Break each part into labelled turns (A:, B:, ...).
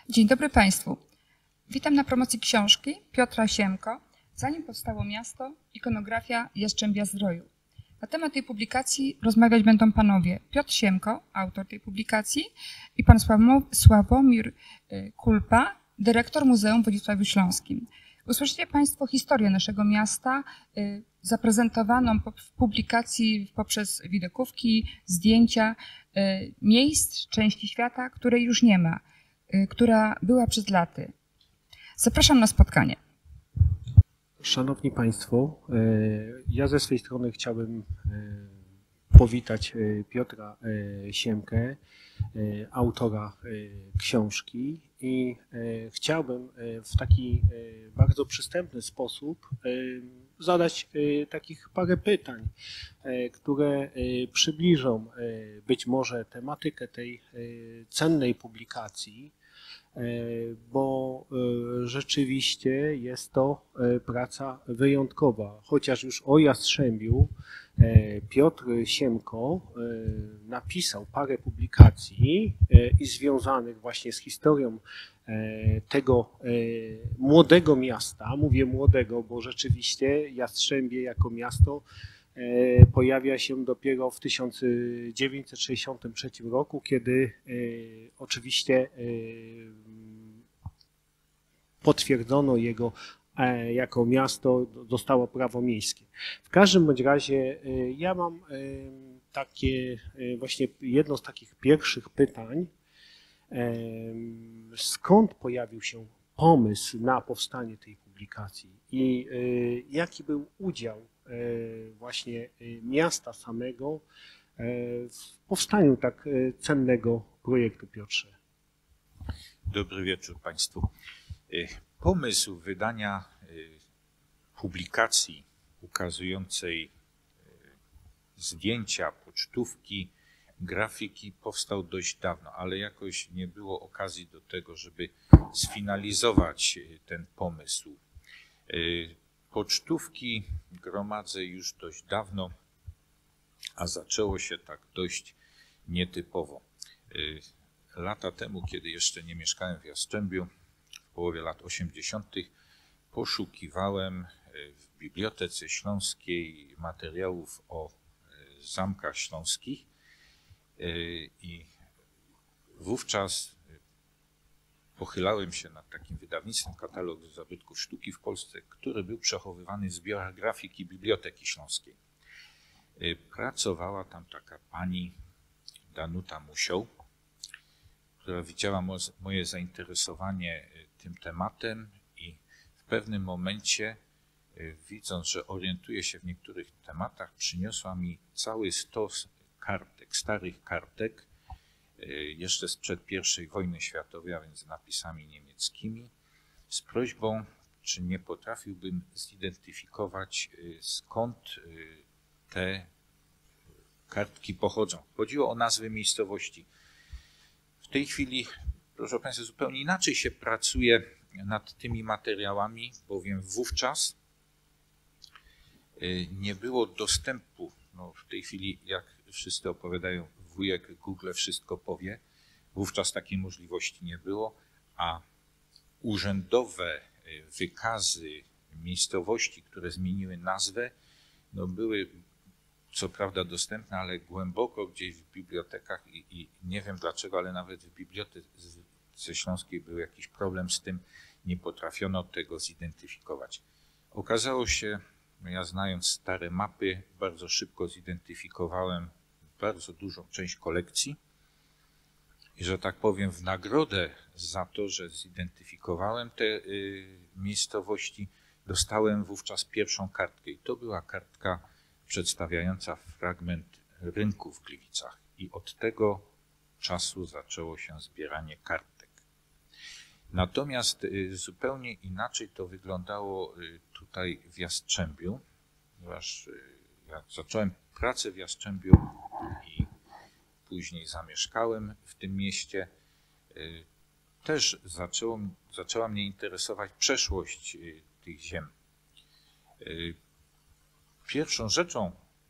A: Dzień dobry Państwu. Witam na promocji książki Piotra Siemko „Zanim powstało miasto. Ikonografia Jastrzębia-Zdroju”. Na temat tej publikacji rozmawiać będą panowie Piotr Siemko, autor tej publikacji, i pan Sławomir Kulpa, dyrektor Muzeum w Wodzisławiu Śląskim. Usłyszycie Państwo historię naszego miasta zaprezentowaną w publikacji poprzez widokówki, zdjęcia miejsc, części świata, której już nie ma, która była przez laty. Zapraszam na spotkanie.
B: Szanowni Państwo, ja ze swej strony chciałbym powitać Piotra Siemkę, autora książki, i chciałbym w taki bardzo przystępny sposób zadać takich parę pytań, które przybliżą być może tematykę tej cennej publikacji, bo rzeczywiście jest to praca wyjątkowa. Chociaż już o Jastrzębiu Piotr Siemko napisał parę publikacji i związanych właśnie z historią tego młodego miasta. Mówię młodego, bo rzeczywiście Jastrzębie jako miasto pojawia się dopiero w 1963 roku, kiedy oczywiście potwierdzono jego jako miasto, dostało prawo miejskie. W każdym bądź razie ja mam takie właśnie jedno z takich pierwszych pytań. Skąd pojawił się pomysł na powstanie tej publikacji i jaki był udział właśnie miasta samego w powstaniu tak cennego projektu, Piotrze?
C: Dobry wieczór Państwu. Pomysł wydania publikacji ukazującej zdjęcia, pocztówki, grafiki powstał dość dawno, ale jakoś nie było okazji do tego, żeby sfinalizować ten pomysł. Pocztówki gromadzę już dość dawno, a zaczęło się tak dość nietypowo. Lata temu, kiedy jeszcze nie mieszkałem w Jastrzębiu, w połowie lat 80., poszukiwałem w Bibliotece Śląskiej materiałów o zamkach śląskich i wówczas pochylałem się nad takim wydawnictwem Katalog Zabytków Sztuki w Polsce, który był przechowywany w zbiorach grafiki Biblioteki Śląskiej. Pracowała tam taka pani Danuta Musioł, która widziała moje zainteresowanie tym tematem i w pewnym momencie, widząc, że orientuję się w niektórych tematach, przyniosła mi cały stos kartek, starych kartek, jeszcze sprzed I wojny światowej, a więc z napisami niemieckimi, z prośbą, czy nie potrafiłbym zidentyfikować, skąd te kartki pochodzą. Chodziło o nazwy miejscowości. W tej chwili, proszę Państwa, zupełnie inaczej się pracuje nad tymi materiałami, bowiem wówczas nie było dostępu. No, w tej chwili, jak wszyscy opowiadają, wujek Google wszystko powie. Wówczas takiej możliwości nie było, a urzędowe wykazy miejscowości, które zmieniły nazwę, no były co prawda dostępne, ale głęboko gdzieś w bibliotekach i nie wiem dlaczego, ale nawet w Bibliotece Śląskiej był jakiś problem z tym, nie potrafiono tego zidentyfikować. Okazało się, ja znając stare mapy, bardzo szybko zidentyfikowałem bardzo dużą część kolekcji i, że tak powiem, w nagrodę za to, że zidentyfikowałem te miejscowości, dostałem wówczas pierwszą kartkę i to była kartka przedstawiająca fragment rynku w Gliwicach i od tego czasu zaczęło się zbieranie kartek. Natomiast zupełnie inaczej to wyglądało tutaj w Jastrzębiu, ponieważ ja zacząłem pracę w Jastrzębiu i później zamieszkałem w tym mieście. Też zaczęła mnie interesować przeszłość tych ziem. Pierwszą rzeczą,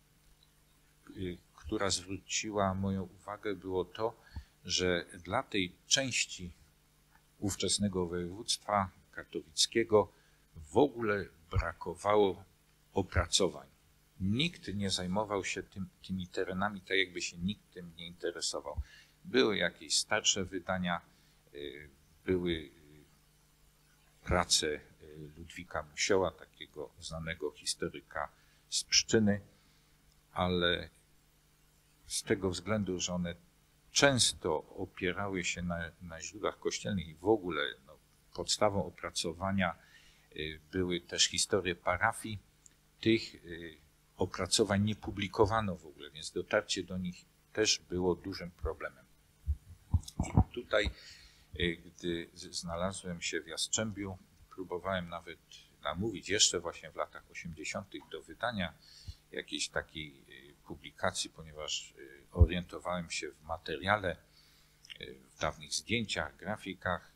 C: która zwróciła moją uwagę, było to, że dla tej części ówczesnego województwa katowickiego w ogóle brakowało opracowań. Nikt nie zajmował się tymi terenami, tak jakby się nikt tym nie interesował. Były jakieś starsze wydania, były prace Ludwika Musioła, takiego znanego historyka z Pszczyny, ale z tego względu, że one często opierały się na źródłach kościelnych i w ogóle podstawą opracowania były też historie parafii, tych opracowań nie publikowano w ogóle, więc dotarcie do nich też było dużym problemem. Tutaj, gdy znalazłem się w Jastrzębiu, próbowałem nawet namówić jeszcze właśnie w latach 80. do wydania jakiejś takiej publikacji, ponieważ orientowałem się w materiale, w dawnych zdjęciach, grafikach,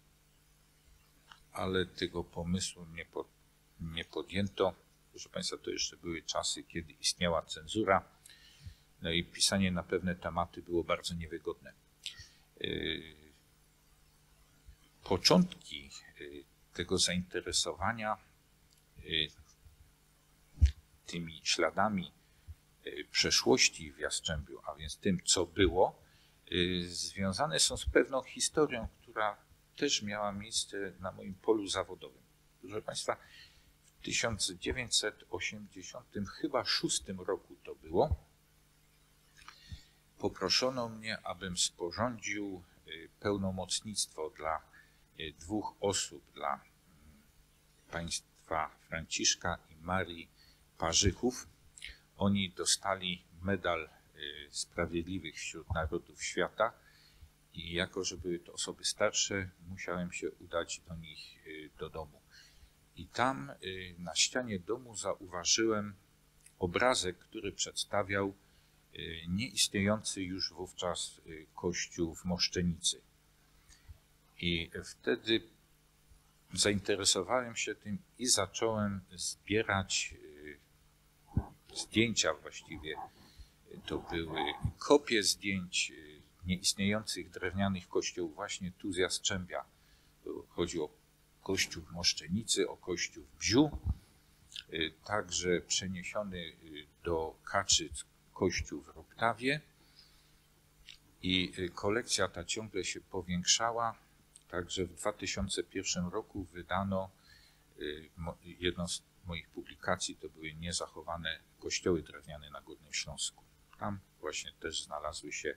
C: ale tego pomysłu nie podjęto. Proszę Państwa, to jeszcze były czasy, kiedy istniała cenzura, no i pisanie na pewne tematy było bardzo niewygodne. Początki tego zainteresowania tymi śladami przeszłości w Jastrzębiu, a więc tym, co było, związane są z pewną historią, która też miała miejsce na moim polu zawodowym. Proszę Państwa, w 1986 roku to było, poproszono mnie, abym sporządził pełnomocnictwo dla dwóch osób, dla państwa Franciszka i Marii Parzychów. Oni dostali medal Sprawiedliwych wśród Narodów Świata i jako, że były to osoby starsze, musiałem się udać do nich do domu. I tam na ścianie domu zauważyłem obrazek, który przedstawiał nieistniejący już wówczas kościół w Moszczenicy. I wtedy zainteresowałem się tym i zacząłem zbierać zdjęcia właściwie. To były kopie zdjęć nieistniejących drewnianych kościołów właśnie tu z Jastrzębia. Chodzi o kościół w Moszczenicy, o kościół w Bziu, także przeniesiony do Kaczyc kościół w Roptawie i kolekcja ta ciągle się powiększała, także w 2001 roku wydano jedną z moich publikacji, to były niezachowane kościoły drewniane na Górnym Śląsku. Tam właśnie też znalazły się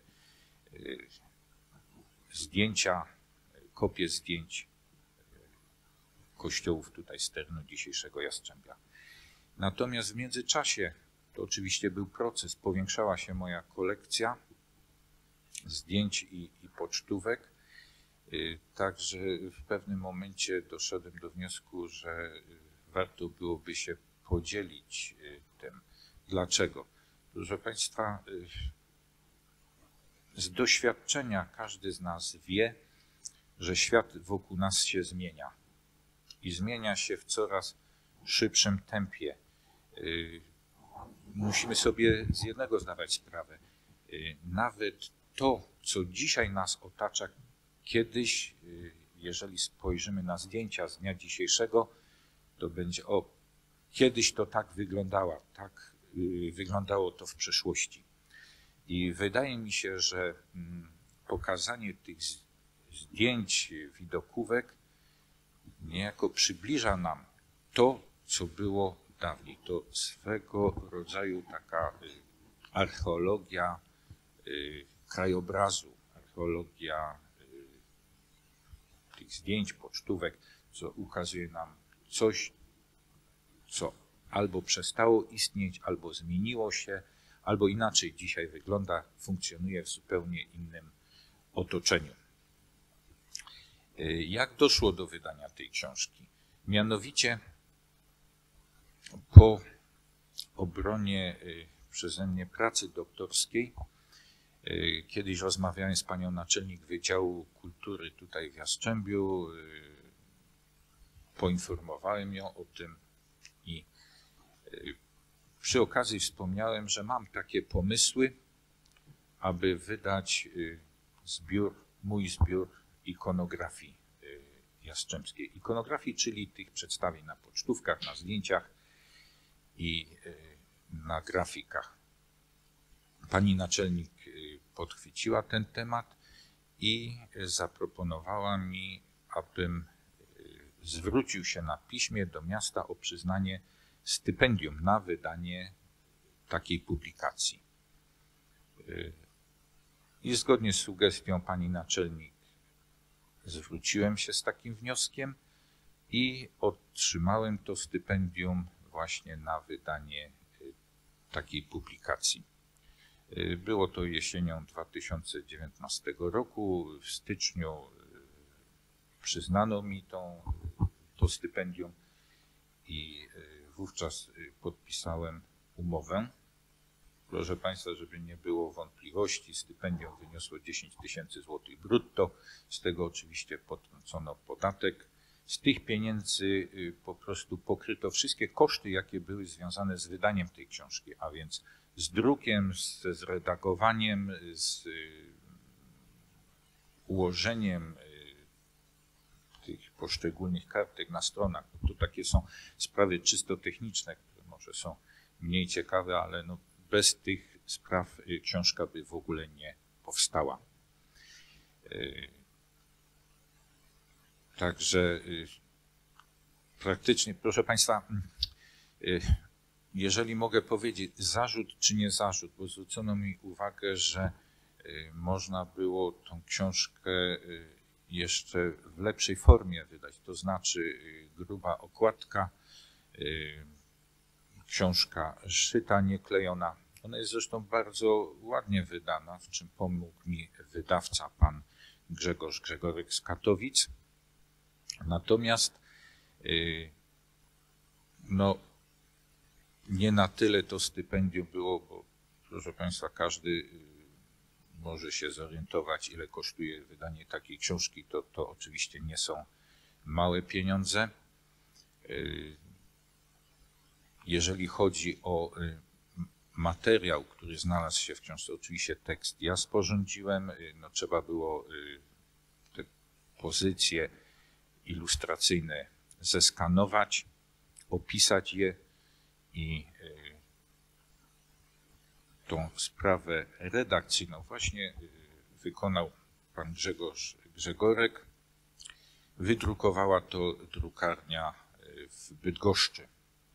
C: zdjęcia, kopie zdjęć kościołów tutaj z terenu dzisiejszego Jastrzębia. Natomiast w międzyczasie, to oczywiście był proces, powiększała się moja kolekcja zdjęć i pocztówek, także w pewnym momencie doszedłem do wniosku, że warto byłoby się podzielić tym. Dlaczego? Proszę Państwa, z doświadczenia każdy z nas wie, że świat wokół nas się zmienia i zmienia się w coraz szybszym tempie. Musimy sobie z jednego zdawać sprawę. Nawet to, co dzisiaj nas otacza, kiedyś, jeżeli spojrzymy na zdjęcia z dnia dzisiejszego, to będzie, kiedyś to tak wyglądało to w przeszłości. I wydaje mi się, że pokazanie tych zdjęć, widokówek niejako przybliża nam to, co było dawniej. To swego rodzaju taka archeologia krajobrazu, archeologia tych zdjęć, pocztówek, co ukazuje nam coś, co albo przestało istnieć, albo zmieniło się, albo inaczej dzisiaj wygląda, funkcjonuje w zupełnie innym otoczeniu. Jak doszło do wydania tej książki? Mianowicie po obronie przeze mnie pracy doktorskiej, kiedyś rozmawiałem z panią naczelnik Wydziału Kultury tutaj w Jastrzębiu, poinformowałem ją o tym i przy okazji wspomniałem, że mam takie pomysły, aby wydać mój zbiór ikonografii jastrzębskiej ikonografii, czyli tych przedstawień na pocztówkach, na zdjęciach i na grafikach. Pani naczelnik podchwyciła ten temat i zaproponowała mi, abym zwrócił się na piśmie do miasta o przyznanie stypendium na wydanie takiej publikacji. I zgodnie z sugestią pani naczelnik zwróciłem się z takim wnioskiem i otrzymałem to stypendium właśnie na wydanie takiej publikacji. Było to jesienią 2019 roku. W styczniu przyznano mi to stypendium i wówczas podpisałem umowę. Proszę Państwa, żeby nie było wątpliwości, stypendium wyniosło 10 000 złotych brutto, z tego oczywiście potrącono podatek. Z tych pieniędzy po prostu pokryto wszystkie koszty, jakie były związane z wydaniem tej książki, a więc z drukiem, ze zredagowaniem, z ułożeniem tych poszczególnych kartek na stronach. No to takie są sprawy czysto techniczne, które może są mniej ciekawe, ale no bez tych spraw książka by w ogóle nie powstała. Także praktycznie, proszę Państwa, jeżeli mogę powiedzieć zarzut czy nie zarzut, bo zwrócono mi uwagę, że można było tą książkę jeszcze w lepszej formie wydać, to znaczy gruba okładka, książka szyta, nieklejona. Ona jest zresztą bardzo ładnie wydana, w czym pomógł mi wydawca, pan Grzegorz Grzegorek z Katowic. Natomiast no, nie na tyle to stypendium było, bo proszę Państwa, każdy może się zorientować, ile kosztuje wydanie takiej książki. To oczywiście nie są małe pieniądze. Jeżeli chodzi o materiał, który znalazł się w książce, oczywiście tekst ja sporządziłem, no, trzeba było te pozycje ilustracyjne zeskanować, opisać je i tą sprawę redakcyjną właśnie wykonał pan Grzegorz Grzegorek. Wydrukowała to drukarnia w Bydgoszczy.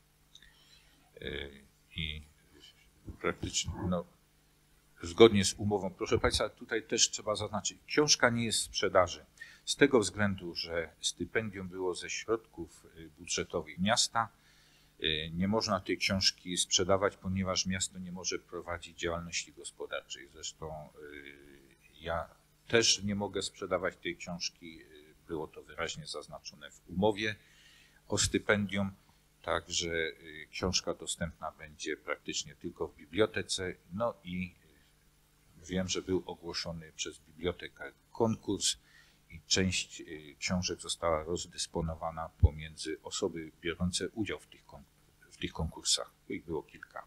C: I praktycznie, no, zgodnie z umową, proszę Państwa, tutaj też trzeba zaznaczyć, książka nie jest w sprzedaży. Z tego względu, że stypendium było ze środków budżetowych miasta, nie można tej książki sprzedawać, ponieważ miasto nie może prowadzić działalności gospodarczej. Zresztą ja też nie mogę sprzedawać tej książki, było to wyraźnie zaznaczone w umowie o stypendium. Także książka dostępna będzie praktycznie tylko w bibliotece. No i wiem, że był ogłoszony przez bibliotekę konkurs i część książek została rozdysponowana pomiędzy osoby biorące udział w tych konkursach. Ich było kilka.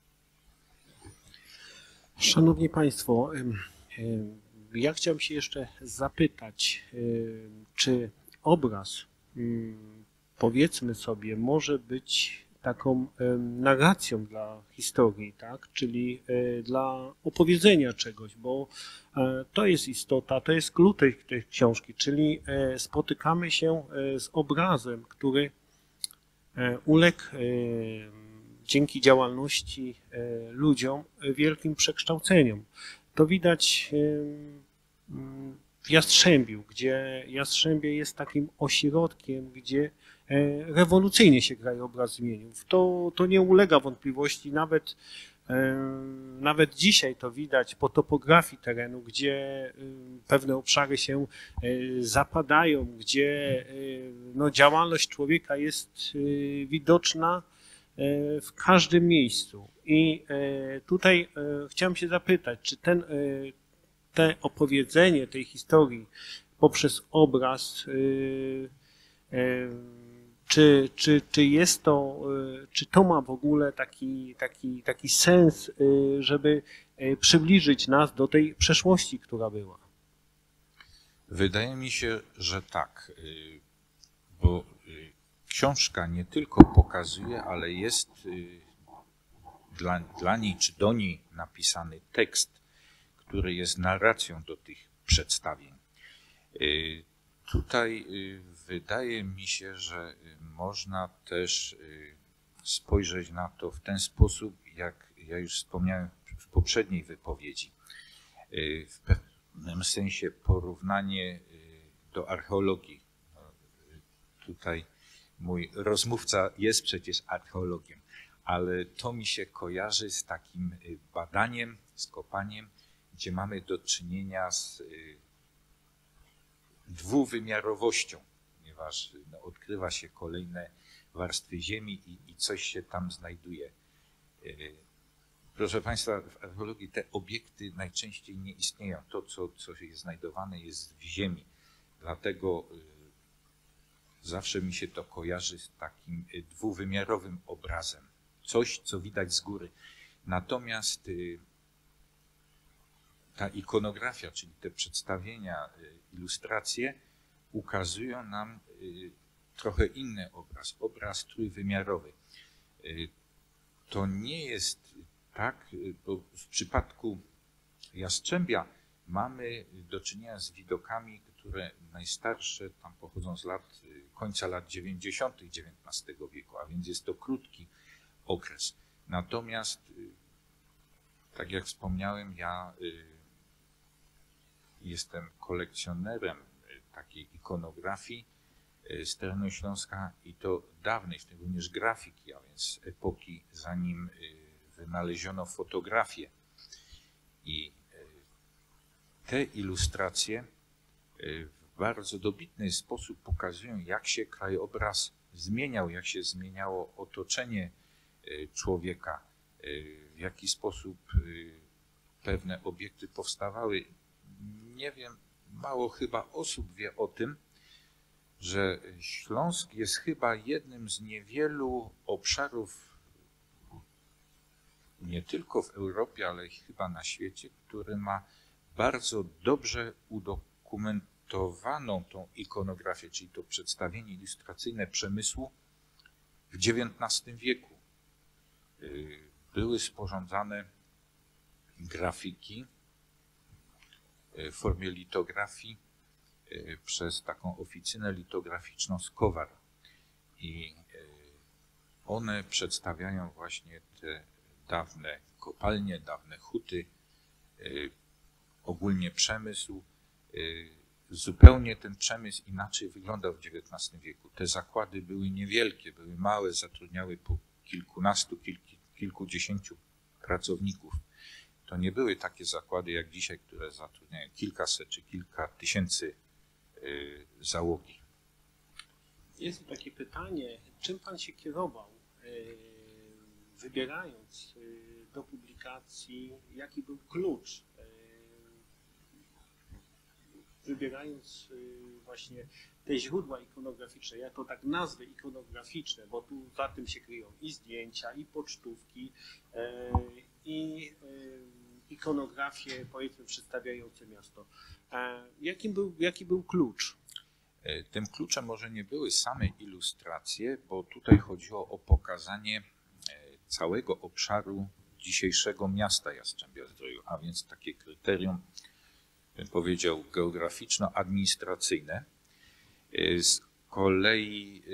B: Szanowni Państwo, ja chciałem się jeszcze zapytać, czy obraz, powiedzmy sobie, może być taką narracją dla historii, tak? Czyli dla opowiedzenia czegoś, bo to jest istota, to jest klucz tej książki, czyli spotykamy się z obrazem, który uległ dzięki działalności ludziom wielkim przekształceniom. To widać w Jastrzębiu, gdzie Jastrzębie jest takim ośrodkiem, gdzie rewolucyjnie się krajobraz zmienił. To nie ulega wątpliwości, nawet dzisiaj to widać po topografii terenu, gdzie pewne obszary się zapadają, gdzie no, działalność człowieka jest widoczna w każdym miejscu. I tutaj chciałem się zapytać, czy te opowiedzenie tej historii poprzez obraz, czy jest to, czy to ma w ogóle taki sens, żeby przybliżyć nas do tej przeszłości, która była?
C: Wydaje mi się, że tak. bo książka nie tylko pokazuje, ale jest dla niej czy do niej napisany tekst, który jest narracją do tych przedstawień. Tutaj wydaje mi się, że można też spojrzeć na to w ten sposób, jak ja już wspomniałem w poprzedniej wypowiedzi. W pewnym sensie porównanie do archeologii. Tutaj mój rozmówca jest przecież archeologiem, ale to mi się kojarzy z takim badaniem, z kopaniem, gdzie mamy do czynienia z dwuwymiarowością, ponieważ odkrywa się kolejne warstwy ziemi i coś się tam znajduje. Proszę Państwa, w archeologii te obiekty najczęściej nie istnieją. To, co jest znajdowane, jest w ziemi. Dlatego zawsze mi się to kojarzy z takim dwuwymiarowym obrazem. Coś, co widać z góry. Natomiast ta ikonografia, czyli te przedstawienia, ilustracje ukazują nam trochę inny obraz, obraz trójwymiarowy. To nie jest tak, bo w przypadku Jastrzębia mamy do czynienia z widokami, które najstarsze tam pochodzą z końca lat 90. XIX wieku, a więc jest to krótki okres. Natomiast, tak jak wspomniałem, ja jestem kolekcjonerem takiej ikonografii z terenu Śląska i to dawnej, również grafiki, a więc epoki, zanim wynaleziono fotografię. I te ilustracje w bardzo dobitny sposób pokazują, jak się krajobraz zmieniał, jak się zmieniało otoczenie człowieka, w jaki sposób pewne obiekty powstawały. Nie wiem, mało chyba osób wie o tym, że Śląsk jest chyba jednym z niewielu obszarów, nie tylko w Europie, ale chyba na świecie, który ma bardzo dobrze udokumentowaną tą ikonografię, czyli to przedstawienie ilustracyjne przemysłu w XIX wieku. Były sporządzane grafiki w formie litografii przez taką oficynę litograficzną z Kowar. I one przedstawiają właśnie te dawne kopalnie, dawne huty, ogólnie przemysł. Zupełnie ten przemysł inaczej wyglądał w XIX wieku. Te zakłady były niewielkie, były małe, zatrudniały po kilkunastu, kilkudziesięciu pracowników. To nie były takie zakłady jak dzisiaj, które zatrudniają kilkaset czy kilka tysięcy załogi.
B: Jest tu takie pytanie, czym Pan się kierował, wybierając do publikacji, jaki był klucz, wybierając właśnie te źródła ikonograficzne, ja to tak nazwę ikonograficzne, bo tu za tym się kryją i zdjęcia, i pocztówki, i ikonografie, powiedzmy, przedstawiające miasto. Jaki był klucz?
C: Tym kluczem może nie były same ilustracje, bo tutaj chodziło o pokazanie całego obszaru dzisiejszego miasta Jastrzębia-Zdroju, a więc takie kryterium, bym powiedział, geograficzno-administracyjne. Z kolei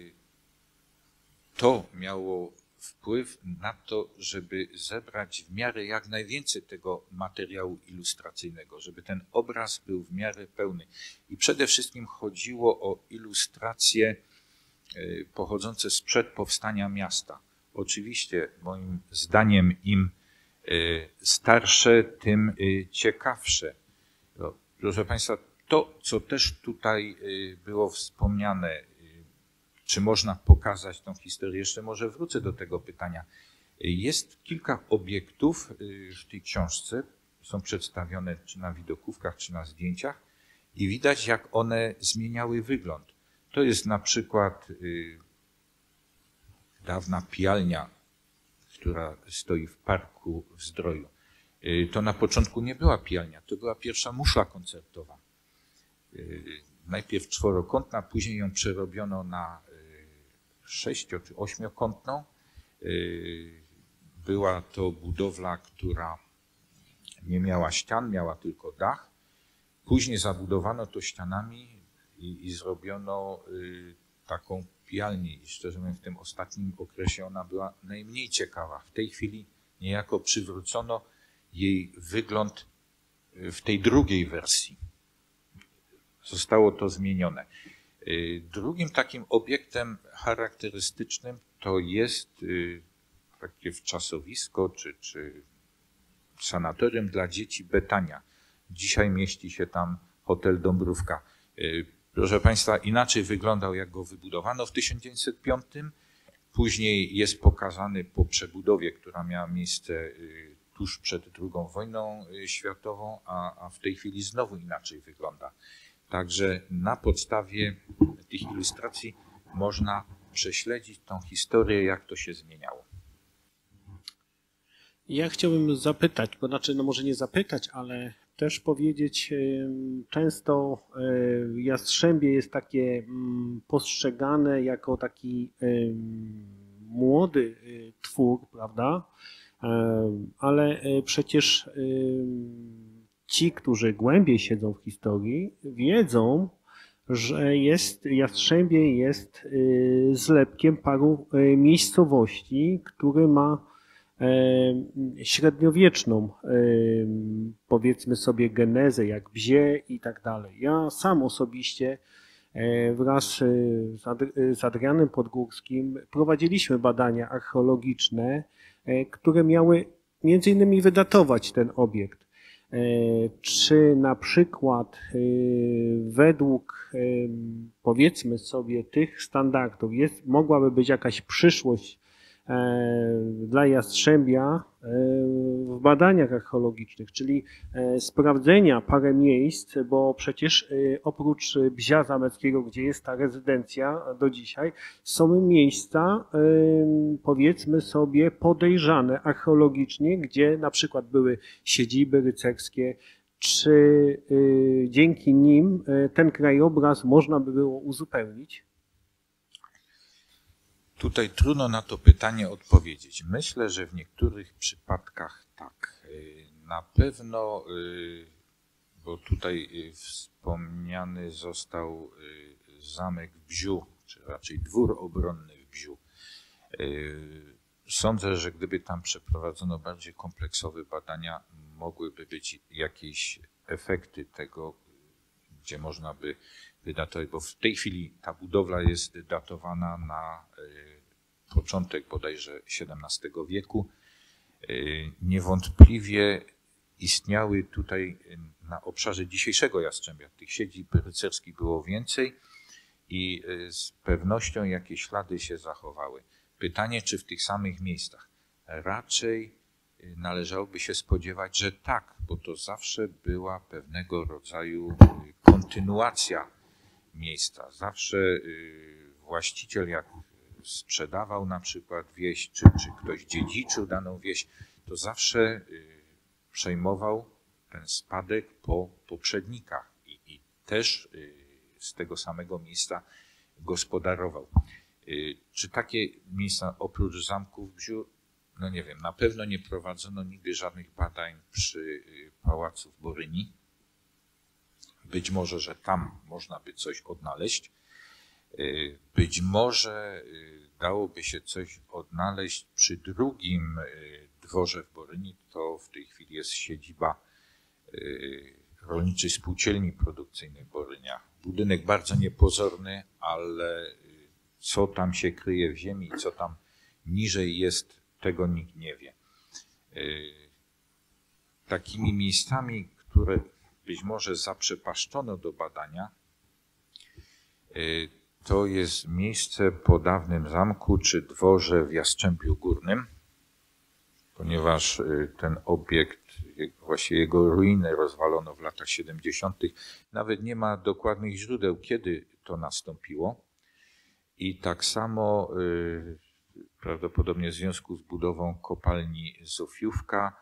C: to miało wpływ na to, żeby zebrać w miarę jak najwięcej tego materiału ilustracyjnego, żeby ten obraz był w miarę pełny. I przede wszystkim chodziło o ilustracje pochodzące sprzed powstania miasta. Oczywiście, moim zdaniem, im starsze, tym ciekawsze. Proszę Państwa, to, co też tutaj było wspomniane, czy można pokazać tą historię? Jeszcze może wrócę do tego pytania. Jest kilka obiektów w tej książce, są przedstawione czy na widokówkach, czy na zdjęciach i widać, jak one zmieniały wygląd. To jest na przykład dawna pijalnia, która stoi w parku w Zdroju. To na początku nie była pijalnia, to była pierwsza muszla koncertowa. najpierw czworokątna, później ją przerobiono na sześcio- czy ośmiokątną. Była to budowla, która nie miała ścian, miała tylko dach. Później zabudowano to ścianami i zrobiono taką pijalnię. I szczerze mówiąc, w tym ostatnim okresie ona była najmniej ciekawa. W tej chwili niejako przywrócono jej wygląd w tej drugiej wersji. Zostało to zmienione. Drugim takim obiektem charakterystycznym to jest takie wczasowisko czy sanatorium dla dzieci Betania. Dzisiaj mieści się tam hotel Dąbrówka. Proszę Państwa, inaczej wyglądał, jak go wybudowano w 1905. Później jest pokazany po przebudowie, która miała miejsce tuż przed II wojną światową, a w tej chwili znowu inaczej wygląda. Także na podstawie tych ilustracji można prześledzić tą historię, jak to się zmieniało.
B: Ja chciałbym zapytać, bo znaczy, no może nie zapytać, ale też powiedzieć, często Jastrzębie jest takie postrzegane jako taki młody twór, prawda? Ale przecież ci, którzy głębiej siedzą w historii, wiedzą, że Jastrzębie jest zlepkiem paru miejscowości, które ma średniowieczną, powiedzmy sobie, genezę, jak Bzie i tak dalej. Ja sam osobiście wraz z Adrianem Podgórskim prowadziliśmy badania archeologiczne, które miały między innymi wydatować ten obiekt. Czy na przykład według, powiedzmy sobie, tych standardów mogłaby być jakaś przyszłość dla Jastrzębia w badaniach archeologicznych, czyli sprawdzenia parę miejsc, bo przecież oprócz Bzia Zameckiego, gdzie jest ta rezydencja do dzisiaj, są miejsca, powiedzmy sobie, podejrzane archeologicznie, gdzie na przykład były siedziby rycerskie, czy dzięki nim ten krajobraz można by było uzupełnić?
C: Tutaj trudno na to pytanie odpowiedzieć. Myślę, że w niektórych przypadkach tak. Na pewno, bo tutaj wspomniany został zamek w Bziu, czy raczej dwór obronny w Bziu. Sądzę, że gdyby tam przeprowadzono bardziej kompleksowe badania, mogłyby być jakieś efekty tego, gdzie można by wydatować, bo w tej chwili ta budowla jest datowana na początek bodajże XVII wieku. Niewątpliwie istniały tutaj na obszarze dzisiejszego Jastrzębia, tych siedzib rycerskich było więcej i z pewnością jakieś ślady się zachowały. Pytanie, czy w tych samych miejscach? Raczej należałoby się spodziewać, że tak, bo to zawsze była pewnego rodzaju kontynuacja miejsca. Zawsze właściciel, jak sprzedawał na przykład wieś, czy ktoś dziedziczył daną wieś, to zawsze przejmował ten spadek po poprzednikach i też z tego samego miejsca gospodarował. Czy takie miejsca oprócz zamku w Bziu? No nie wiem, na pewno nie prowadzono nigdy żadnych badań przy pałacu w Boryni. Być może, że tam można by coś odnaleźć. Być może dałoby się coś odnaleźć przy drugim dworze w Boryni. To w tej chwili jest siedziba Rolniczej Spółdzielni Produkcyjnej Borynia. Budynek bardzo niepozorny, ale co tam się kryje w ziemi i co tam niżej jest, tego nikt nie wie. Takimi miejscami, które być może zaprzepaszczono do badania, to jest miejsce po dawnym zamku czy dworze w Jastrzębiu Górnym, ponieważ ten obiekt, właściwie jego ruiny rozwalono w latach 70. Nawet nie ma dokładnych źródeł, kiedy to nastąpiło. I tak samo prawdopodobnie w związku z budową kopalni Zofiówka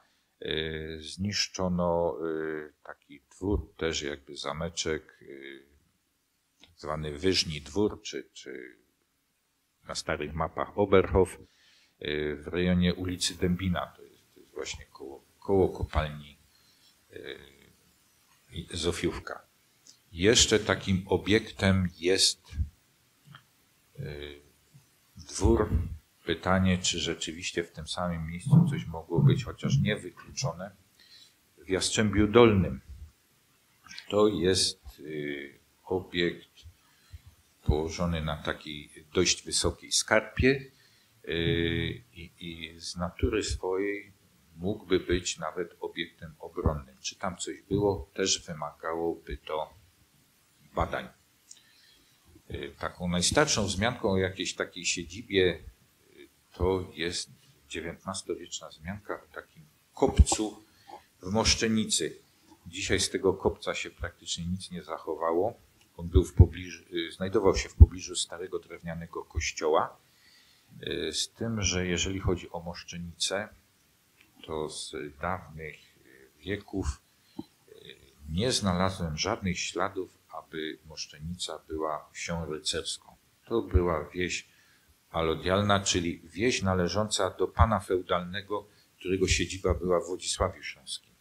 C: zniszczono taki dwór, też jakby zameczek zwany Wyżni Dwór, czy na starych mapach Oberhof, w rejonie ulicy Dębina. To jest właśnie koło kopalni Zofiówka. Jeszcze takim obiektem jest dwór. Pytanie, czy rzeczywiście w tym samym miejscu coś mogło być, chociaż niewykluczone, w Jastrzębiu Dolnym. To jest obiekt położony na takiej dość wysokiej skarpie i z natury swojej mógłby być nawet obiektem obronnym. Czy tam coś było, też wymagałoby to badań. Taką najstarszą wzmianką o jakiejś takiej siedzibie to jest XIX-wieczna wzmianka o takim kopcu w Moszczenicy. Dzisiaj z tego kopca się praktycznie nic nie zachowało. On był znajdował się w pobliżu starego drewnianego kościoła. Z tym, że jeżeli chodzi o Moszczenicę, to z dawnych wieków nie znalazłem żadnych śladów, aby Moszczenica była wsią rycerską. To była wieś alodialna, czyli wieś należąca do pana feudalnego, którego siedziba była w Wodzisławiu Śląskim.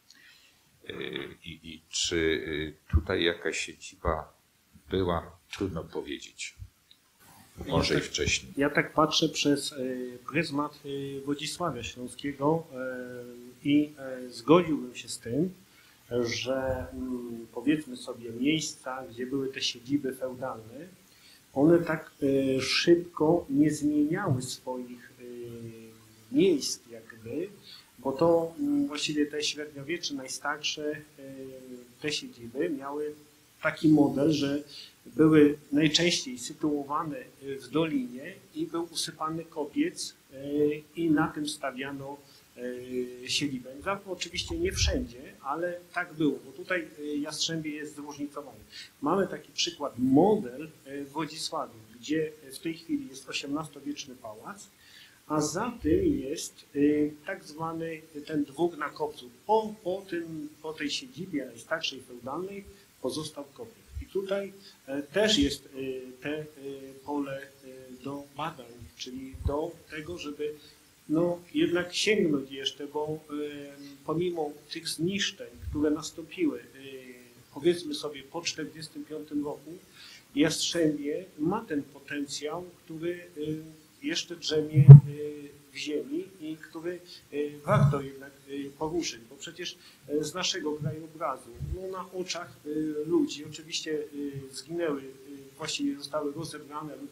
C: I czy tutaj jakaś siedziba była, trudno powiedzieć. Może i wcześniej.
B: Ja tak patrzę przez pryzmat Wodzisławia Śląskiego i zgodziłbym się z tym, że powiedzmy sobie miejsca, gdzie były te siedziby feudalne, one tak szybko nie zmieniały swoich miejsc jakby, bo to właściwie te średniowiecze najstarsze, te siedziby miały taki model, że były najczęściej sytuowane w dolinie i był usypany kopiec i na tym stawiano siedzibę. Oczywiście nie wszędzie, ale tak było, bo tutaj Jastrzębie jest zróżnicowane. Mamy taki przykład, model w Wodzisławiu, gdzie w tej chwili jest XVIII-wieczny pałac, a za tym jest tak zwany ten dwór na kopcu. Po tej siedzibie najstarszej feudalnej pozostał kopiec. I tutaj też jest te pole do badań, czyli do tego, żeby jednak sięgnąć jeszcze, bo pomimo tych zniszczeń, które nastąpiły, powiedzmy sobie po 1945 roku, Jastrzębie ma ten potencjał, który jeszcze drzemie w ziemi i który warto jednak poruszyć, bo przecież z naszego krajobrazu na oczach ludzi oczywiście zginęły, właściwie zostały rozebrane lub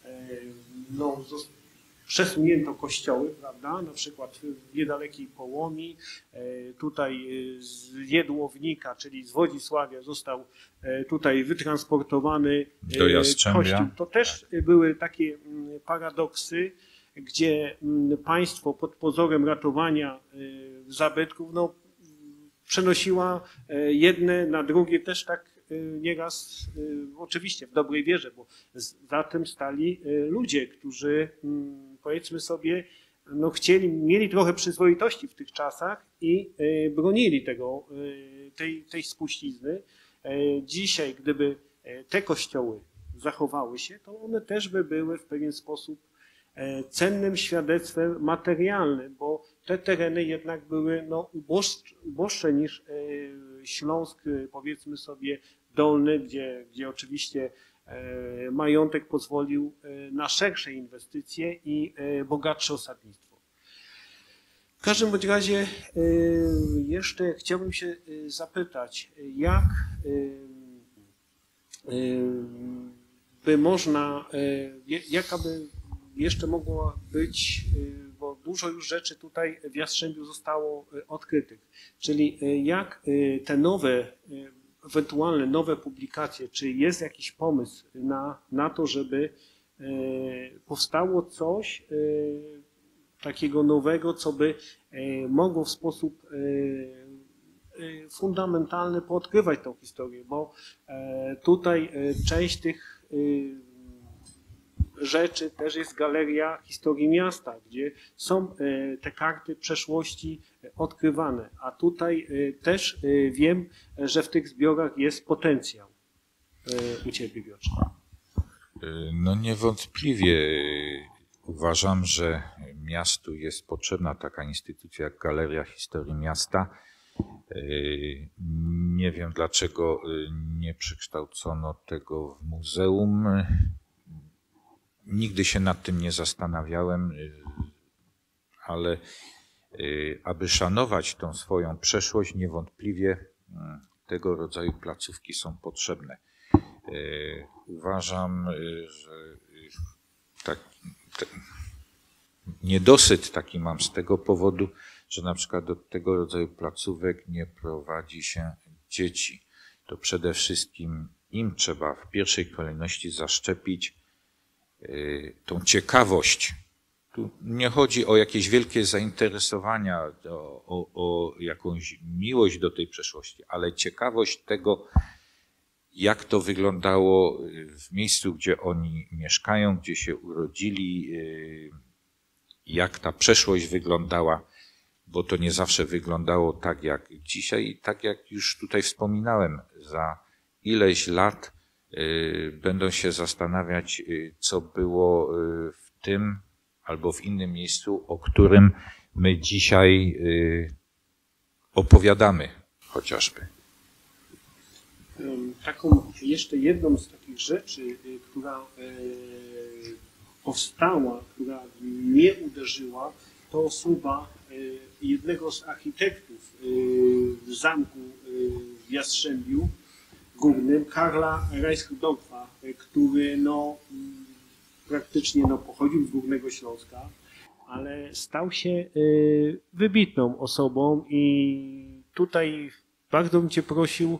B: przesunięto kościoły, prawda, na przykład w niedalekiej Połomii, tutaj z Jedłownika, czyli z Wodzisławia został tutaj wytransportowany
C: do Jastrzębia.
B: kościół. To też były takie paradoksy, gdzie państwo pod pozorem ratowania zabytków przenosiła jedne na drugie też tak nieraz, oczywiście w dobrej wierze, bo za tym stali ludzie, którzy powiedzmy sobie, mieli trochę przyzwoitości w tych czasach i bronili tej spuścizny. Dzisiaj, gdyby te kościoły zachowały się, to one też by były w pewien sposób cennym świadectwem materialnym, bo te tereny jednak były uboższe niż Śląsk, powiedzmy sobie, dolny, gdzie oczywiście majątek pozwolił na szersze inwestycje i bogatsze osadnictwo. W każdym bądź razie jeszcze chciałbym się zapytać, jaka by jeszcze mogła być, bo dużo już rzeczy tutaj w Jastrzębiu zostało odkrytych, czyli jak te ewentualne nowe publikacje, czy jest jakiś pomysł na to, żeby powstało coś takiego nowego, co by mogło w sposób fundamentalny poodkrywać tą historię, bo tutaj część tych rzeczy też jest Galeria Historii Miasta, gdzie są te karty przeszłości odkrywane, a tutaj też wiem, że w tych zbiorach jest potencjał. u Ciebie, Piotrze?
C: No niewątpliwie uważam, że miastu jest potrzebna taka instytucja jak Galeria Historii Miasta. Nie wiem, dlaczego nie przekształcono tego w muzeum. Nigdy się nad tym nie zastanawiałem, ale aby szanować tą swoją przeszłość, niewątpliwie tego rodzaju placówki są potrzebne. Uważam, że niedosyt taki mam z tego powodu, że na przykład do tego rodzaju placówek nie prowadzi się dzieci. To przede wszystkim im trzeba w pierwszej kolejności zaszczepić tą ciekawość. Tu nie chodzi o jakieś wielkie zainteresowania, o jakąś miłość do tej przeszłości, ale ciekawość tego, jak to wyglądało w miejscu, gdzie oni mieszkają, gdzie się urodzili, jak ta przeszłość wyglądała, bo to nie zawsze wyglądało tak jak dzisiaj i tak jak już tutaj wspominałem, za ileś lat będą się zastanawiać, co było w tym albo w innym miejscu, o którym my dzisiaj opowiadamy chociażby.
B: Taką jeszcze jedną z takich rzeczy, która powstała, która mnie uderzyła, to osoba jednego z architektów w zamku w Jastrzębiu Górnym, Karla Reichendorfa, który praktycznie pochodził z Górnego Śląska, ale stał się wybitną osobą i tutaj bardzo bym Cię prosił,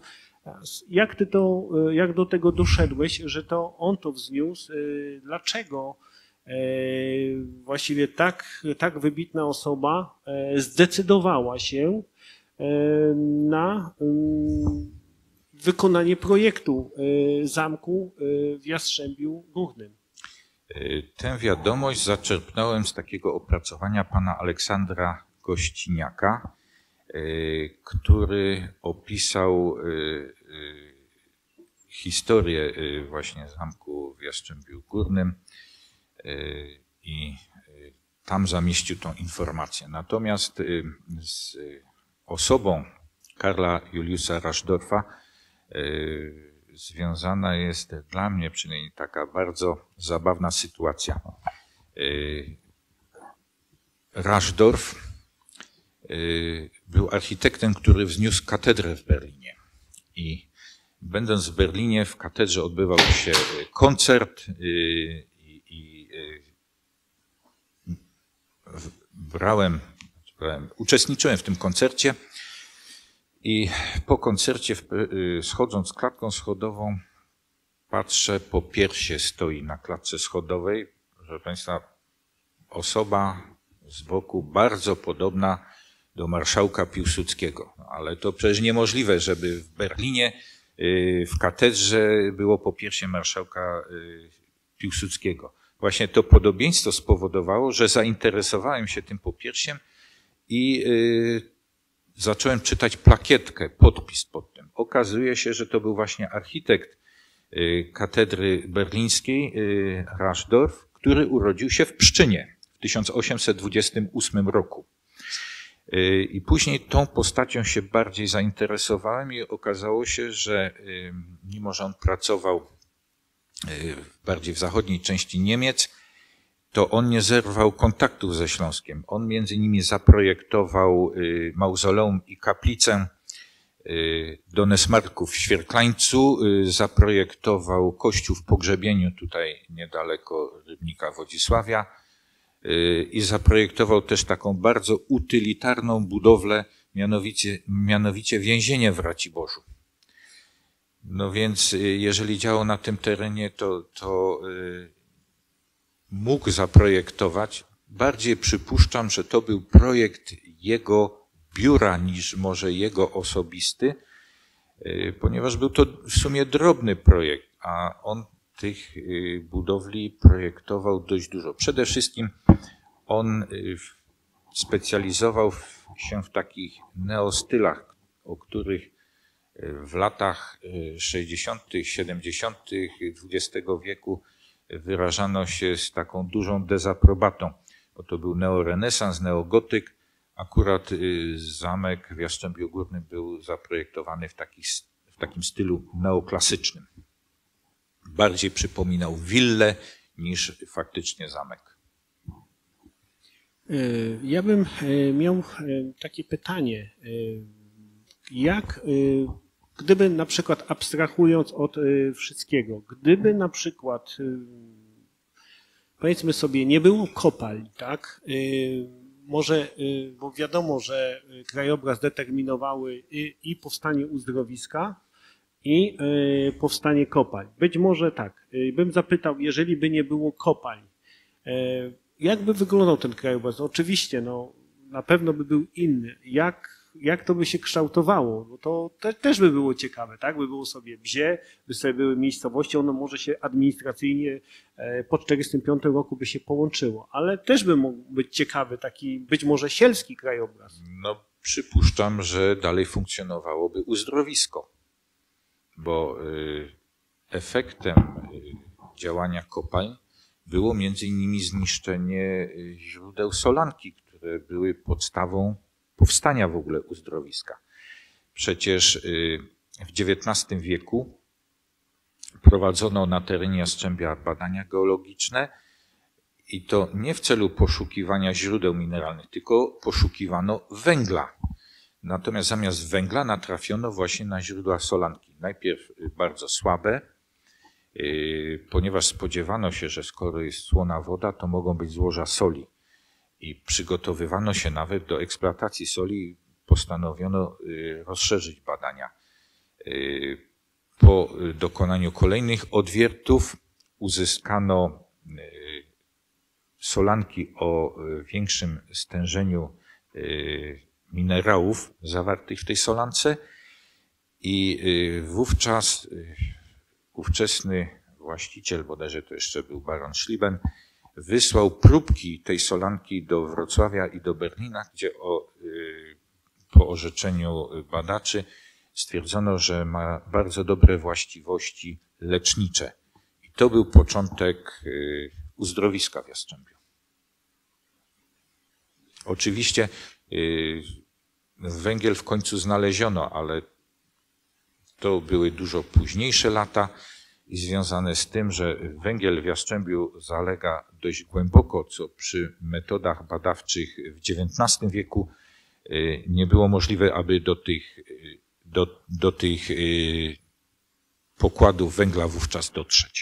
B: jak do tego doszedłeś, że to on to wzniósł, dlaczego właściwie tak wybitna osoba zdecydowała się na wykonanie projektu zamku w Jastrzębiu Górnym?
C: Tę wiadomość zaczerpnąłem z takiego opracowania pana Aleksandra Gościniaka, który opisał historię właśnie zamku w Jastrzębiu Górnym i tam zamieścił tą informację. Natomiast z osobą Karla Juliusa Raschdorfa związana jest dla mnie przynajmniej taka bardzo zabawna sytuacja. Raschdorf był architektem, który wzniósł katedrę w Berlinie. I będąc w Berlinie, w katedrze odbywał się koncert i uczestniczyłem w tym koncercie i po koncercie, schodząc klatką schodową, patrzę, po piersie stoi na klatce schodowej, proszę Państwa, osoba z boku bardzo podobna do marszałka Piłsudskiego. Ale to przecież niemożliwe, żeby w Berlinie w katedrze było popiersie marszałka Piłsudskiego. Właśnie to podobieństwo spowodowało, że zainteresowałem się tym popiersiem i zacząłem czytać plakietkę, podpis pod tym. Okazuje się, że to był właśnie architekt katedry berlińskiej, Raschdorf, który urodził się w Pszczynie w 1828 roku. I później tą postacią się bardziej zainteresowałem i okazało się, że mimo że on pracował bardziej w zachodniej części Niemiec, to on nie zerwał kontaktów ze Śląskiem. On między innymi zaprojektował mauzoleum i kaplicę Donesmarków w Świerklańcu, zaprojektował kościół w Pogrzebieniu tutaj niedaleko Rybnika Wodzisławia i zaprojektował też taką bardzo utylitarną budowlę, mianowicie więzienie w Raciborzu. No więc jeżeli działał na tym terenie, to mógł zaprojektować. Bardziej przypuszczam, że to był projekt jego biura niż może jego osobisty, ponieważ był to w sumie drobny projekt, a on tych budowli projektował dość dużo. Przede wszystkim on specjalizował się w takich neostylach, o których w latach 60., 70. XX wieku wyrażano się z taką dużą dezaprobatą, bo to był neorenesans, neogotyk. Akurat zamek w Jastrzębiu Górnym był zaprojektowany w takim stylu neoklasycznym. Bardziej przypominał willę niż faktycznie zamek.
B: Ja bym miał takie pytanie. Jak, gdyby na przykład abstrahując od wszystkiego, gdyby na przykład, powiedzmy sobie, nie było kopalń, tak? Może, bo wiadomo, że krajobraz determinowały i powstanie uzdrowiska, i powstanie kopalń. Być może tak. Bym zapytał, jeżeli by nie było kopalń, jak by wyglądał ten krajobraz? Oczywiście, no, na pewno by był inny. Jak to by się kształtowało? No to też by było ciekawe, tak? By było sobie wsie, by sobie były miejscowości, ono może się administracyjnie po 1945 roku by się połączyło, ale też by mógł być ciekawy taki być może sielski krajobraz.
C: No, przypuszczam, że dalej funkcjonowałoby uzdrowisko, bo efektem działania kopalń było między innymi zniszczenie źródeł solanki, które były podstawą powstania w ogóle uzdrowiska. Przecież w XIX wieku prowadzono na terenie Jastrzębia badania geologiczne i to nie w celu poszukiwania źródeł mineralnych, tylko poszukiwano węgla. Natomiast zamiast węgla natrafiono właśnie na źródła solanki. Najpierw bardzo słabe, ponieważ spodziewano się, że skoro jest słona woda, to mogą być złoża soli. I przygotowywano się nawet do eksploatacji soli. Postanowiono rozszerzyć badania. Po dokonaniu kolejnych odwiertów uzyskano solanki o większym stężeniu minerałów zawartych w tej solance i wówczas ówczesny właściciel, bodajże to jeszcze był baron Schlieben, wysłał próbki tej solanki do Wrocławia i do Berlina, gdzie po orzeczeniu badaczy stwierdzono, że ma bardzo dobre właściwości lecznicze. I to był początek uzdrowiska w Jastrzębiu. Oczywiście węgiel w końcu znaleziono, ale to były dużo późniejsze lata i związane z tym, że węgiel w Jastrzębiu zalega dość głęboko, co przy metodach badawczych w XIX wieku nie było możliwe, aby do tych pokładów węgla wówczas dotrzeć.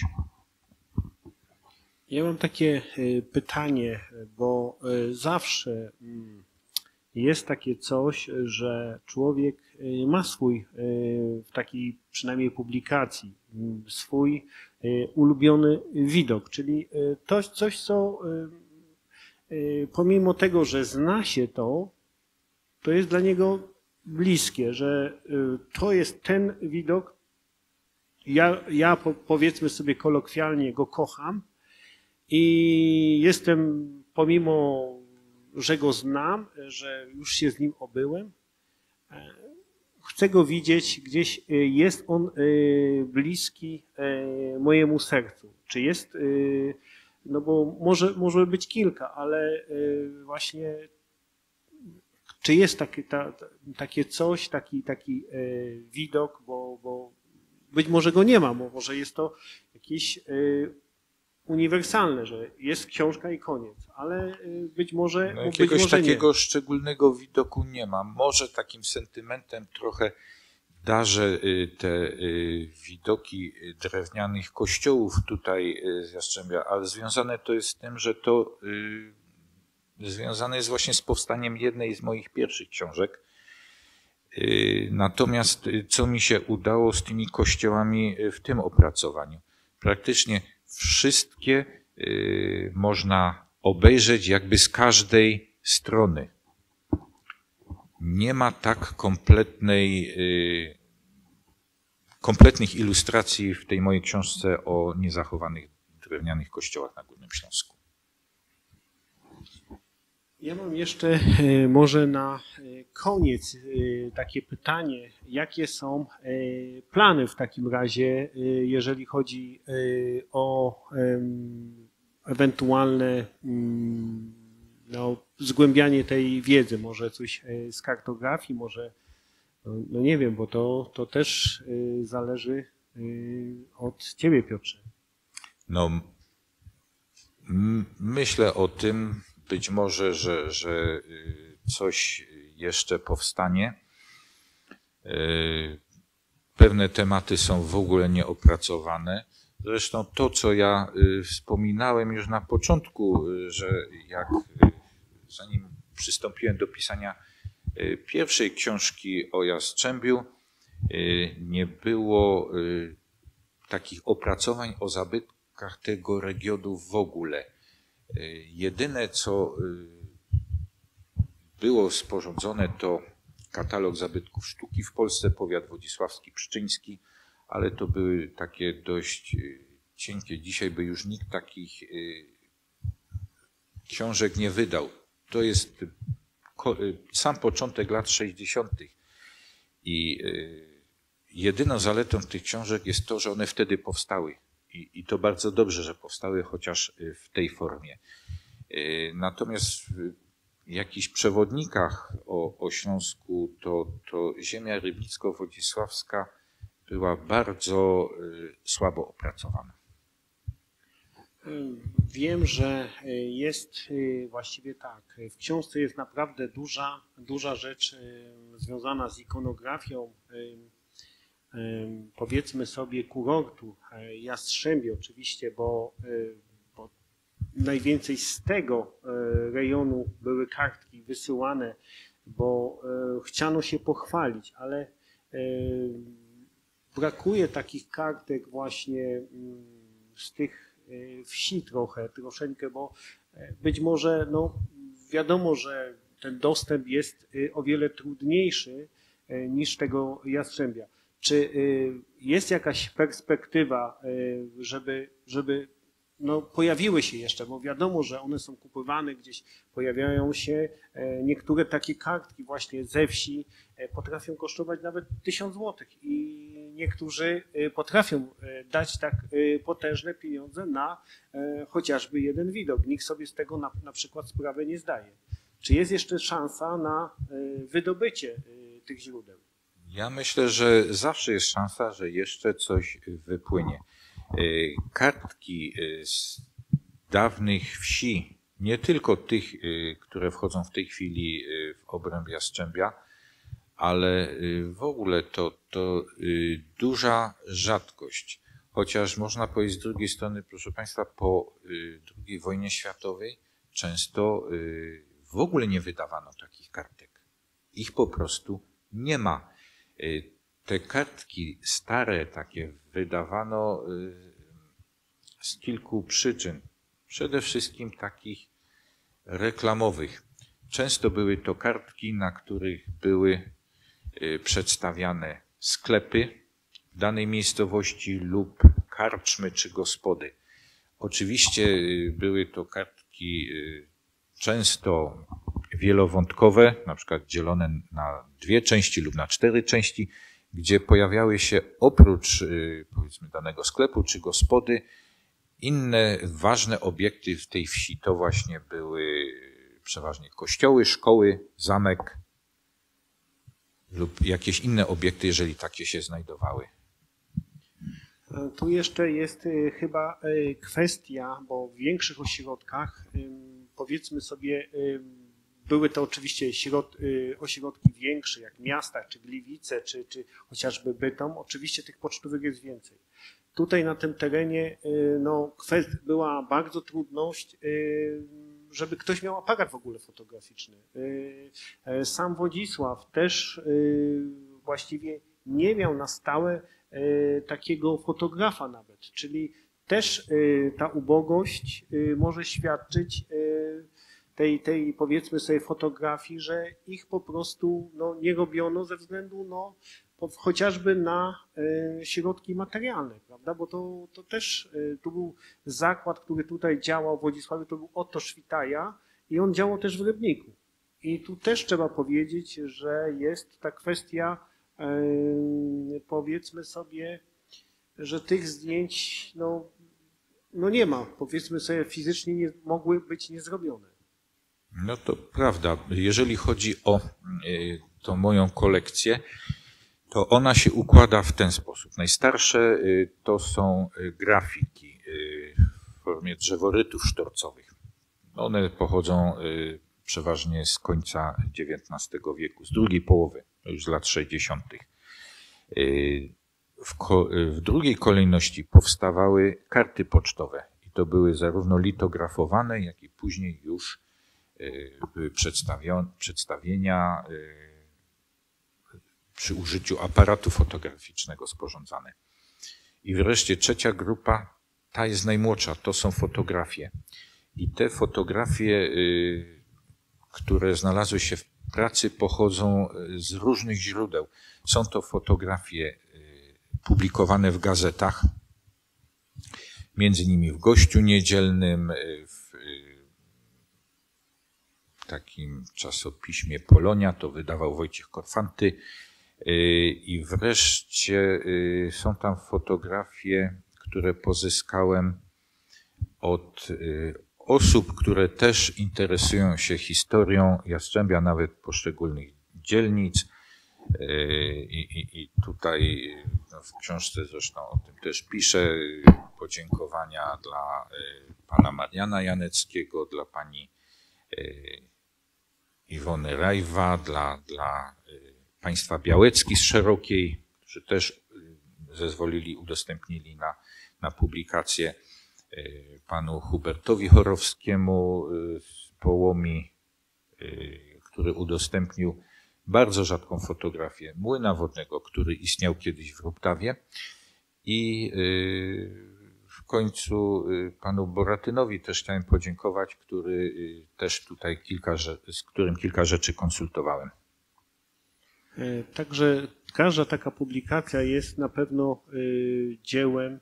B: Ja mam takie pytanie, bo zawsze jest takie coś, że człowiek ma swój, w takiej przynajmniej publikacji, swój ulubiony widok, czyli coś, co pomimo tego, że zna się to jest dla niego bliskie, że to jest ten widok, ja powiedzmy sobie kolokwialnie go kocham i jestem, pomimo że go znam, że już się z nim obyłem, chcę go widzieć, gdzieś jest on bliski mojemu sercu. Czy jest, no bo może być kilka, ale właśnie czy jest takie coś, taki widok, bo być może go nie ma, bo może jest to jakieś uniwersalne, że jest książka i koniec, ale być może,
C: no, jakiegoś
B: być może
C: takiego
B: nie.
C: szczególnego widoku nie ma. Może takim sentymentem trochę darzę te widoki drewnianych kościołów tutaj z Jastrzębia, ale związane to jest z tym, że to związane jest właśnie z powstaniem jednej z moich pierwszych książek. Natomiast co mi się udało z tymi kościołami w tym opracowaniu? Praktycznie wszystkie można obejrzeć jakby z każdej strony. Nie ma tak kompletnych ilustracji w tej mojej książce o niezachowanych drewnianych kościołach na Górnym Śląsku.
B: Ja mam jeszcze może na koniec takie pytanie, jakie są plany w takim razie, jeżeli chodzi o ewentualne no, zgłębianie tej wiedzy, może coś z kartografii, może, no nie wiem, bo to też zależy od Ciebie, Piotrze.
C: No, myślę o tym, być może, że coś jeszcze powstanie. Pewne tematy są w ogóle nieopracowane. Zresztą to, co ja wspominałem już na początku, że zanim przystąpiłem do pisania pierwszej książki o Jastrzębiu, nie było takich opracowań o zabytkach tego regionu w ogóle. Jedyne, co było sporządzone, to katalog zabytków sztuki w Polsce, powiat wodzisławski, pszczyński, ale to były takie dość cienkie. Dzisiaj by już nikt takich książek nie wydał. To jest sam początek lat 60. I jedyną zaletą tych książek jest to, że one wtedy powstały. I to bardzo dobrze, że powstały chociaż w tej formie. Natomiast w jakichś przewodnikach o Śląsku to ziemia rybnicko-wodzisławska była bardzo słabo opracowana.
B: Wiem, że jest właściwie tak. W książce jest naprawdę duża rzecz związana z ikonografią, powiedzmy sobie, kurortu Jastrzębie oczywiście, bo najwięcej z tego rejonu były kartki wysyłane, bo chciano się pochwalić, ale brakuje takich kartek właśnie z tych wsi troszeczkę, bo być może, no wiadomo, że ten dostęp jest o wiele trudniejszy niż tego Jastrzębia. Czy jest jakaś perspektywa, żeby no, pojawiły się jeszcze, bo wiadomo, że one są kupowane gdzieś, pojawiają się niektóre takie kartki właśnie ze wsi, potrafią kosztować nawet 1000 złotych i niektórzy potrafią dać tak potężne pieniądze na chociażby jeden widok. Nikt sobie z tego na przykład sprawy nie zdaje. Czy jest jeszcze szansa na wydobycie tych źródeł?
C: Ja myślę, że zawsze jest szansa, że jeszcze coś wypłynie. Kartki z dawnych wsi, nie tylko tych, które wchodzą w tej chwili w obręb Jastrzębia, ale w ogóle to duża rzadkość. Chociaż można powiedzieć z drugiej strony, proszę Państwa, po II wojnie światowej często w ogóle nie wydawano takich kartek. Ich po prostu nie ma. Te kartki stare takie wydawano z kilku przyczyn. Przede wszystkim takich reklamowych. Często były to kartki, na których były przedstawiane sklepy w danej miejscowości lub karczmy czy gospody. Oczywiście były to kartki często wielowątkowe, na przykład dzielone na 2 części lub na 4 części, gdzie pojawiały się oprócz powiedzmy danego sklepu czy gospody inne ważne obiekty w tej wsi. To właśnie były przeważnie kościoły, szkoły, zamek lub jakieś inne obiekty, jeżeli takie się znajdowały.
B: Tu jeszcze jest chyba kwestia, bo w większych ośrodkach, powiedzmy sobie, były to oczywiście ośrodki większe, jak miasta, czy Gliwice, czy chociażby Bytom. Oczywiście tych pocztówek jest więcej. Tutaj na tym terenie no, była bardzo trudność, żeby ktoś miał aparat w ogóle fotograficzny. Sam Wodzisław też właściwie nie miał na stałe takiego fotografa nawet, czyli też ta ubogość może świadczyć tej powiedzmy sobie fotografii, że ich po prostu no, nie robiono ze względu no, chociażby na środki materialne, prawda? Bo to też tu był zakład, który tutaj działał w Wodzisławiu, to był Otto Szwitaja i on działał też w Rybniku. I tu też trzeba powiedzieć, że jest ta kwestia, powiedzmy sobie, że tych zdjęć no nie ma, powiedzmy sobie, fizycznie nie, mogły być niezrobione.
C: No to prawda. Jeżeli chodzi o tą moją kolekcję, to ona się układa w ten sposób. Najstarsze to są grafiki w formie drzeworytów sztorcowych. One pochodzą przeważnie z końca XIX wieku, z drugiej połowy, już z lat 60. W drugiej kolejności powstawały karty pocztowe i to były zarówno litografowane, jak i później już były przedstawienia przy użyciu aparatu fotograficznego sporządzane. I wreszcie trzecia grupa, ta jest najmłodsza, to są fotografie. I te fotografie, które znalazły się w pracy, pochodzą z różnych źródeł. Są to fotografie publikowane w gazetach, między innymi w Gościu Niedzielnym, w takim czasopiśmie Polonia, to wydawał Wojciech Korfanty. I wreszcie są tam fotografie, które pozyskałem od osób, które też interesują się historią Jastrzębia, nawet poszczególnych dzielnic. I tutaj w książce zresztą o tym też piszę. Podziękowania dla pana Mariana Janeckiego, dla pani Iwony Rajwa, dla państwa Białecki z Szerokiej, którzy też zezwolili, udostępnili na publikację, panu Hubertowi Chorowskiemu z Połomi, który udostępnił bardzo rzadką fotografię młyna wodnego, który istniał kiedyś w Ruptawie, i w końcu panu Boratynowi też chciałem podziękować, który też tutaj z którym kilka rzeczy konsultowałem.
B: Także każda taka publikacja jest na pewno dziełem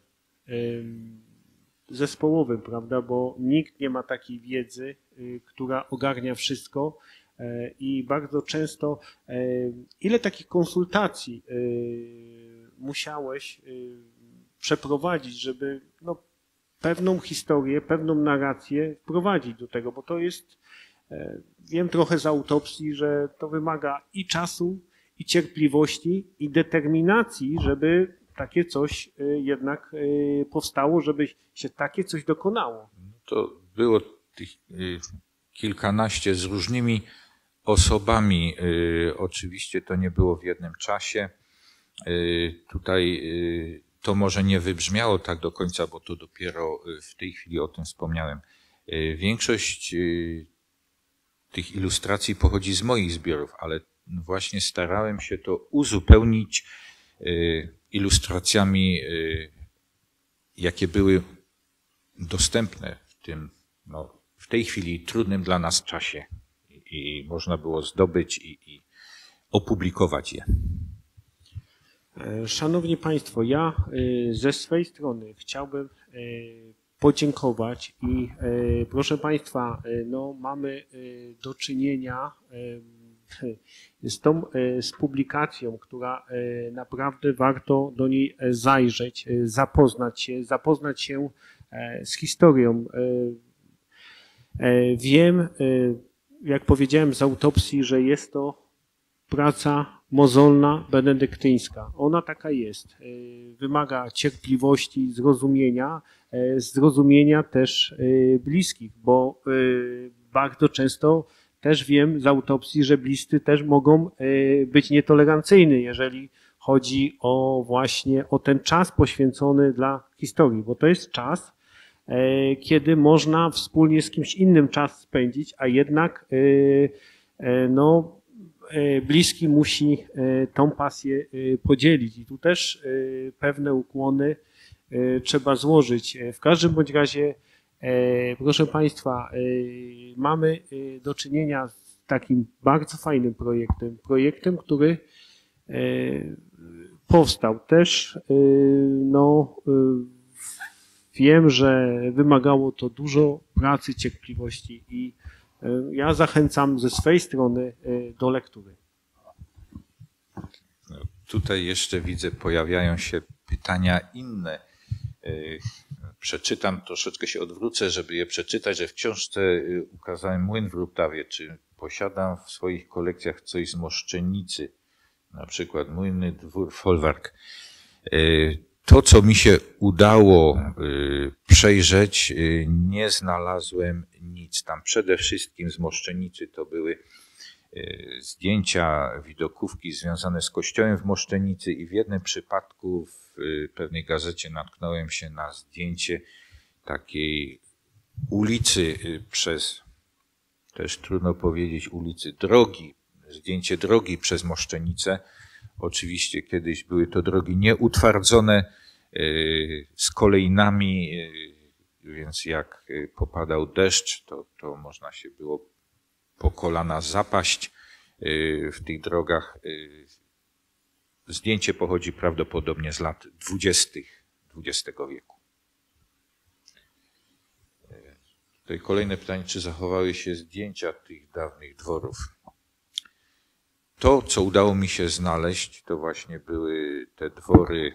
B: zespołowym, prawda, bo nikt nie ma takiej wiedzy, która ogarnia wszystko i bardzo często ile takich konsultacji musiałeś przeprowadzić, żeby pewną historię, pewną narrację wprowadzić do tego, bo to jest, wiem trochę z autopsji, że to wymaga i czasu, i cierpliwości, i determinacji, żeby takie coś jednak powstało, żeby się takie coś dokonało.
C: To było tych kilkanaście z różnymi osobami. Oczywiście to nie było w jednym czasie. Tutaj to może nie wybrzmiało tak do końca, bo to dopiero w tej chwili o tym wspomniałem. Większość tych ilustracji pochodzi z moich zbiorów, ale właśnie starałem się to uzupełnić ilustracjami, jakie były dostępne w tym, w tej chwili trudnym dla nas czasie i można było zdobyć i opublikować je.
B: Szanowni Państwo, ja ze swej strony chciałbym podziękować i proszę Państwa, mamy do czynienia z publikacją, która naprawdę warto do niej zajrzeć, zapoznać się z historią. Wiem, jak powiedziałem z autopsji, że jest to praca mozolna, benedyktyńska. Ona taka jest. Wymaga cierpliwości, zrozumienia też bliskich, bo bardzo często też wiem z autopsji, że bliscy też mogą być nietolerancyjni, jeżeli chodzi właśnie o ten czas poświęcony dla historii, bo to jest czas, kiedy można wspólnie z kimś innym czas spędzić, a jednak bliski musi tą pasję podzielić. I tu też pewne ukłony trzeba złożyć. W każdym bądź razie, proszę Państwa, mamy do czynienia z takim bardzo fajnym projektem, który powstał też, wiem, że wymagało to dużo pracy, cierpliwości i Ja zachęcam ze swojej strony do lektury.
C: No, tutaj jeszcze widzę, pojawiają się pytania inne. Przeczytam, troszeczkę się odwrócę, żeby je przeczytać, że w książce ukazałem Młyn w Rutawie. Czy posiadam w swoich kolekcjach coś z Moszczenicy? Na przykład Młynny Dwór Folwark. To, co mi się udało przejrzeć, nie znalazłem nic. Tam przede wszystkim z Moszczenicy to były zdjęcia, widokówki związane z kościołem w Moszczenicy i w jednym przypadku w pewnej gazecie natknąłem się na zdjęcie takiej ulicy przez, też trudno powiedzieć ulicy, drogi, zdjęcie drogi przez Moszczenicę. Oczywiście kiedyś były to drogi nieutwardzone z kolejnami, więc jak popadał deszcz, to można się było po kolana zapaść w tych drogach. Zdjęcie pochodzi prawdopodobnie z lat 20. XX wieku. Tutaj kolejne pytanie, czy zachowały się zdjęcia tych dawnych dworów? To, co udało mi się znaleźć, to właśnie były te dwory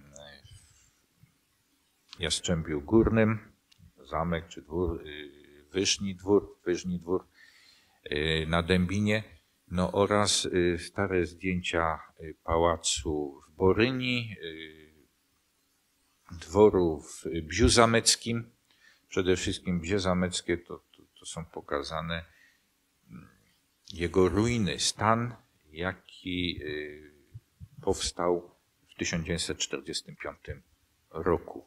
C: w Jastrzębiu Górnym, zamek czy dwór, Wyżni Dwór na Dębinie, no oraz stare zdjęcia pałacu w Boryni, dworu w Bziu Zameckim. Przede wszystkim Bzie Zameckie to są pokazane jego ruiny, stan, jaki powstał w 1945 roku.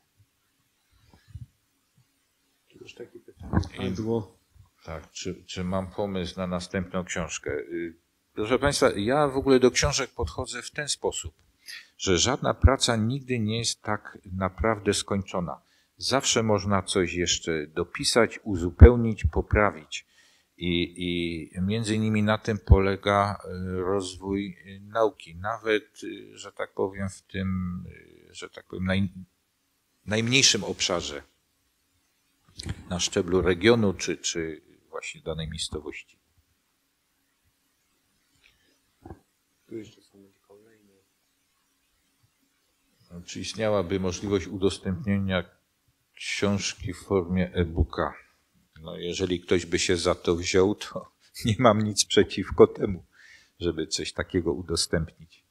B: Już takie pytanie padło.
C: Tak, czy mam pomysł na następną książkę? Proszę Państwa, ja w ogóle do książek podchodzę w ten sposób, że żadna praca nigdy nie jest tak naprawdę skończona. Zawsze można coś jeszcze dopisać, uzupełnić, poprawić. I między innymi na tym polega rozwój nauki. Nawet, że tak powiem, w tym, że tak powiem, najmniejszym obszarze, na szczeblu regionu, czy właśnie danej miejscowości.
B: Tu jeszcze są kolejne.
C: Czy istniałaby możliwość udostępnienia książki w formie e-booka? No, jeżeli ktoś by się za to wziął, to nie mam nic przeciwko temu, żeby coś takiego udostępnić.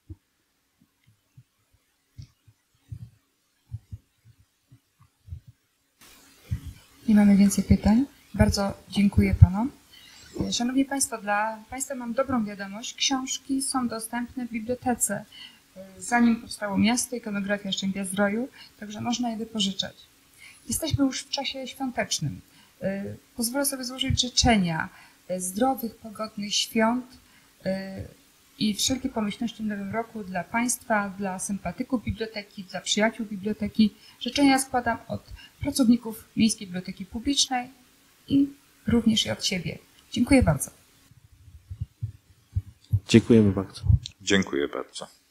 A: Nie mamy więcej pytań. Bardzo dziękuję Panom. Szanowni Państwo, dla Państwa mam dobrą wiadomość. Książki są dostępne w bibliotece. Zanim powstało miasto, ikonografia Jastrzębia-Zdroju, także można je wypożyczać. Jesteśmy już w czasie świątecznym. Pozwolę sobie złożyć życzenia zdrowych, pogodnych świąt i wszelkie pomyślności w nowym roku dla Państwa, dla sympatyków biblioteki, dla przyjaciół biblioteki. Życzenia składam od pracowników Miejskiej Biblioteki Publicznej i również i od siebie. Dziękuję bardzo.
B: Dziękujemy bardzo.
C: Dziękuję bardzo.